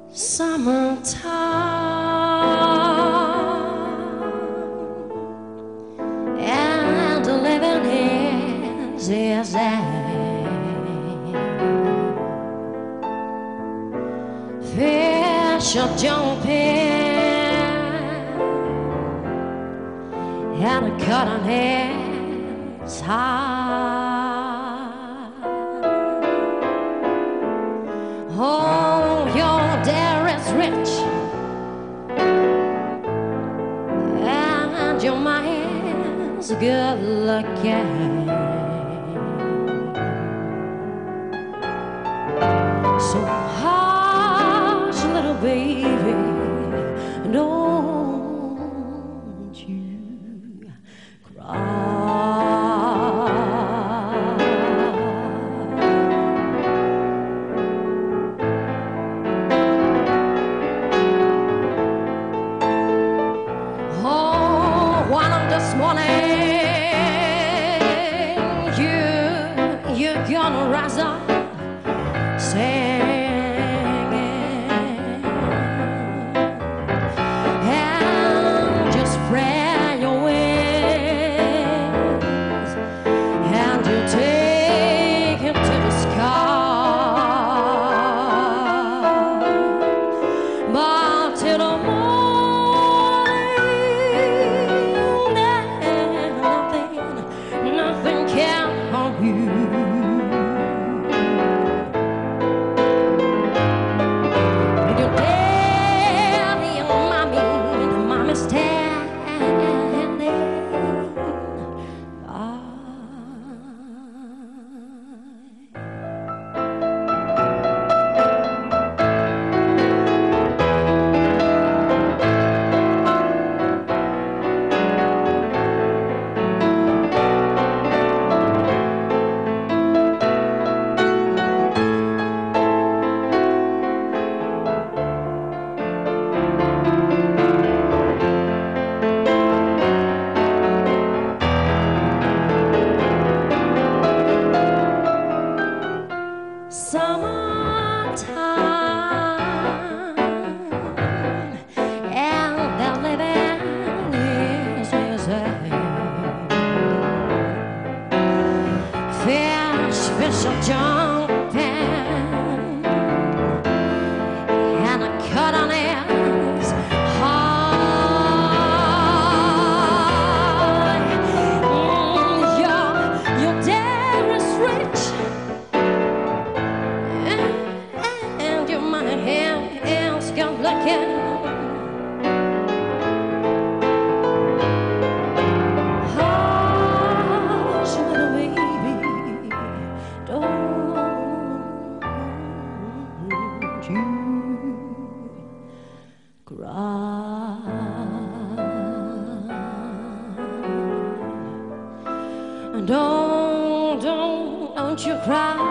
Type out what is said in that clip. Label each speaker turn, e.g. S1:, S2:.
S1: Summertime and the living is easy. Fish are jumping and the cotton is high. Oh, your dare is rich and your mind's good looking. So hush, little baby, don't you cry. This morning, you're gonna rise up singing and just spread your wings and you take him to the sky. But till the nothing can harm you. With your daddy and mommy standing by. Summertime and the living is easy. Fish are jumping and the cotton is high. Your dad is rich and your mind's good looking. Hush, little baby, don't you cry. Don't you cry.